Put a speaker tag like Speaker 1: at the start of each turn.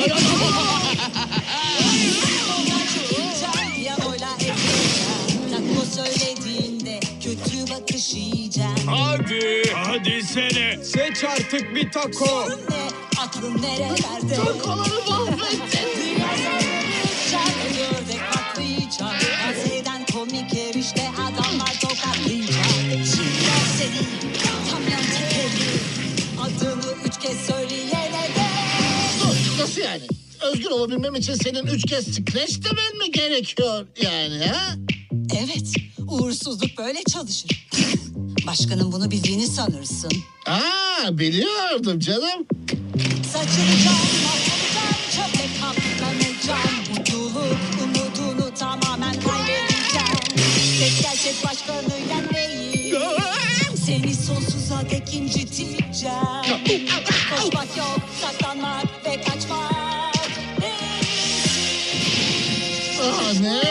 Speaker 1: Piyanoyla ekleyeceğim. Takmo söylediğinde kötü bakış yiyeceğim.
Speaker 2: Hadi sene. Seç artık bir taco.
Speaker 1: Sorun ne? Aklın nerelerde?
Speaker 3: Takoları mahvettin.
Speaker 1: Dünya sarılacak, ördek patlayacak. Enseyden komik erişte adamlar tokatlayacak. Şimdi seni tam yan tekeri. Adını 3 kez söyleyene de.
Speaker 3: Dur, nasıl yani? Özgür olabilmem için senin 3 kez scratch demen mi gerekiyor yani ha?
Speaker 1: Evet, uğursuzluk böyle çalışır. Başkanın bunu bildiğini sanırsın.
Speaker 3: Biliyordum canım.
Speaker 1: Saçılacağım, mahvolacağım, çöpe katlanacağım. Mutluluk umudunu tamamen kaybedeceğim. Tek gerçek başkanı yenmeyi. Seni sonsuza dek inciteceğim. Koşmak yok, saklanmak ve kaçmak.
Speaker 3: Ne?